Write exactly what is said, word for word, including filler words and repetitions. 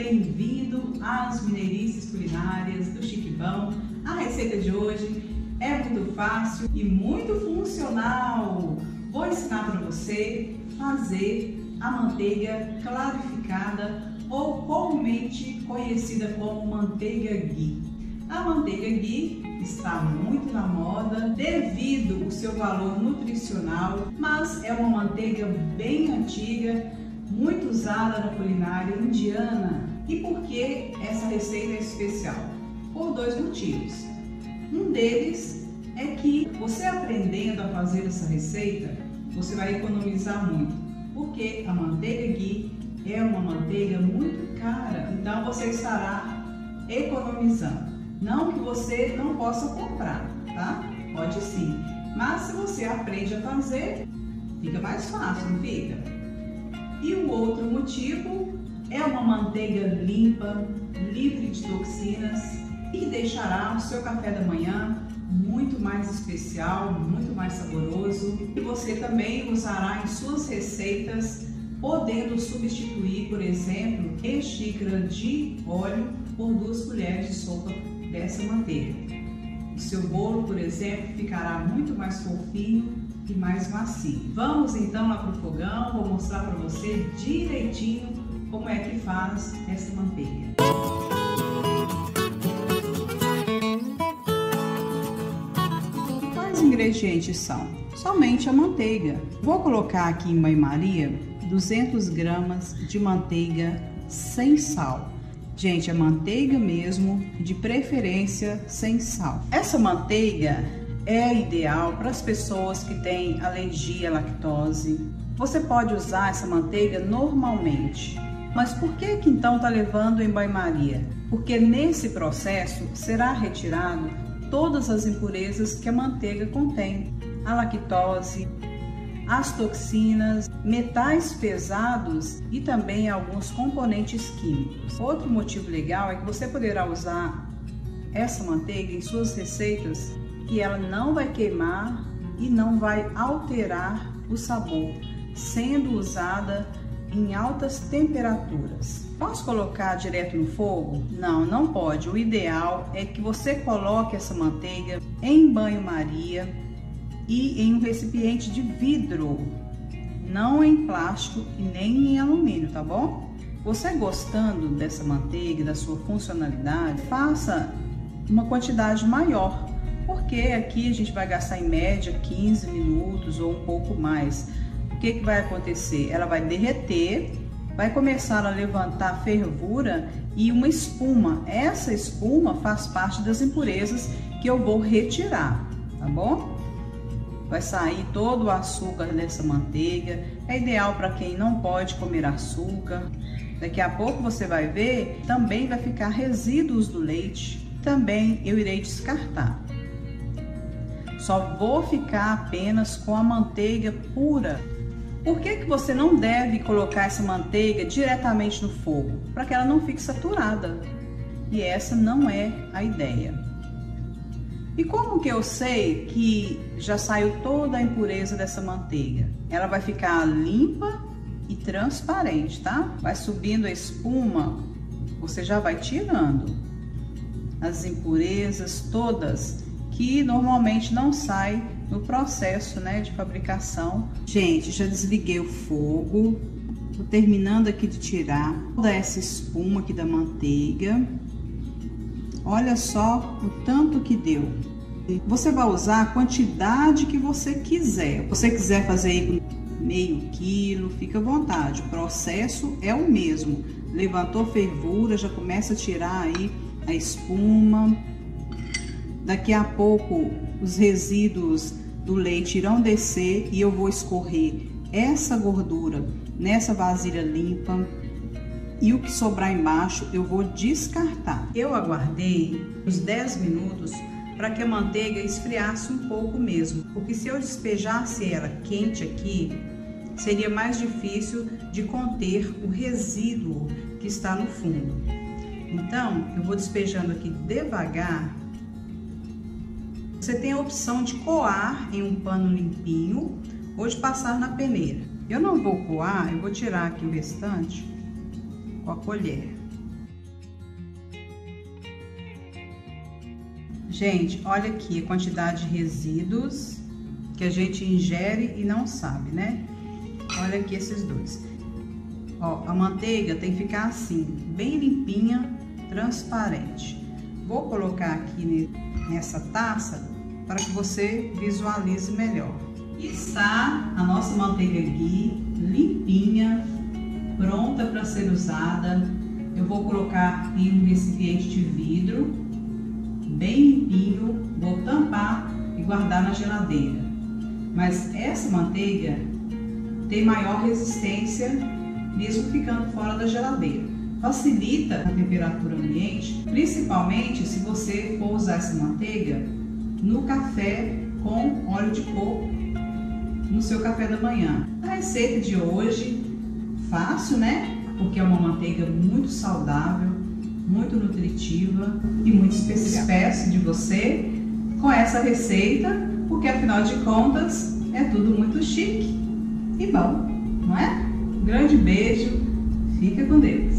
bem-vindo às Mineirices Culinárias do Chiquibão. A receita de hoje é muito fácil e muito funcional. Vou ensinar para você fazer a manteiga clarificada ou comumente conhecida como manteiga ghee. A manteiga ghee está muito na moda devido ao seu valor nutricional, mas é uma manteiga bem antiga, muito usada na culinária indiana. E por que essa receita é especial? Por dois motivos. Um deles é que você aprendendo a fazer essa receita, você vai economizar muito, porque a manteiga ghee é uma manteiga muito cara, então você estará economizando. Não que você não possa comprar, tá? Pode sim, mas se você aprende a fazer, fica mais fácil, não fica? E o outro motivo é uma manteiga limpa, livre de toxinas e que deixará o seu café da manhã muito mais especial, muito mais saboroso. E você também usará em suas receitas, podendo substituir, por exemplo, meia xícara de óleo por duas colheres de sopa dessa manteiga. O seu bolo, por exemplo, ficará muito mais fofinho e mais macio. Vamos então lá para o fogão, vou mostrar para você direitinho como é que faz essa manteiga. Quais ingredientes são? Somente a manteiga. Vou colocar aqui em banho-maria duzentas gramas de manteiga sem sal. Gente, é manteiga mesmo, de preferência sem sal. Essa manteiga é ideal para as pessoas que têm alergia à lactose. Você pode usar essa manteiga normalmente. Mas por que que então está levando em banho-maria? Porque nesse processo será retirado todas as impurezas que a manteiga contém. A lactose, as toxinas, metais pesados e também alguns componentes químicos. Outro motivo legal é que você poderá usar essa manteiga em suas receitas e ela não vai queimar e não vai alterar o sabor, sendo usada em altas temperaturas. Posso colocar direto no fogo? Não, não pode. O ideal é que você coloque essa manteiga em banho-maria e em um recipiente de vidro, não em plástico e nem em alumínio, tá bom? Você gostando dessa manteiga, da sua funcionalidade, faça uma quantidade maior, porque aqui a gente vai gastar em média quinze minutos ou um pouco mais. O que que vai acontecer? Ela vai derreter, vai começar a levantar fervura e uma espuma. Essa espuma faz parte das impurezas que eu vou retirar, tá bom? Vai sair todo o açúcar dessa manteiga. É ideal para quem não pode comer açúcar. Daqui a pouco você vai ver, também vai ficar resíduos do leite. Também eu irei descartar. Só vou ficar apenas com a manteiga pura. Por que que você não deve colocar essa manteiga diretamente no fogo? Para que ela não fique saturada. E essa não é a ideia. E como que eu sei que já saiu toda a impureza dessa manteiga? Ela vai ficar limpa e transparente, tá? Vai subindo a espuma, você já vai tirando as impurezas todas que normalmente não saem no processo, né, de fabricação. Gente, já desliguei o fogo, tô terminando aqui de tirar toda essa espuma aqui da manteiga. Olha só o tanto que deu. Você vai usar a quantidade que você quiser. Se você quiser fazer aí com meio quilo, fica à vontade. O processo é o mesmo. Levantou fervura, já começa a tirar aí a espuma. Daqui a pouco os resíduos do leite irão descer e eu vou escorrer essa gordura nessa vasilha limpa. E o que sobrar embaixo eu vou descartar. Eu aguardei uns dez minutos para que a manteiga esfriasse um pouco mesmo, porque se eu despejasse ela quente aqui, seria mais difícil de conter o resíduo que está no fundo. Então, eu vou despejando aqui devagar. Você tem a opção de coar em um pano limpinho ou de passar na peneira. Eu não vou coar, eu vou tirar aqui o restante com a colher. Gente, olha aqui a quantidade de resíduos que a gente ingere e não sabe, né? Olha aqui esses dois. Ó, a manteiga tem que ficar assim, bem limpinha, transparente. Vou colocar aqui nessa taça para que você visualize melhor. Está a nossa manteiga ghee limpinha, pronta para ser usada. Eu vou colocar em um recipiente de vidro, bem limpinho, vou tampar e guardar na geladeira. Mas essa manteiga tem maior resistência, mesmo ficando fora da geladeira. Facilita a temperatura ambiente, principalmente se você for usar essa manteiga no café com óleo de coco, no seu café da manhã. A receita de hoje, fácil, né? Porque é uma manteiga muito saudável, muito nutritiva e muito especial. Peço de você com essa receita, porque afinal de contas é tudo muito chique e bom, não é? Um grande beijo, fica com Deus!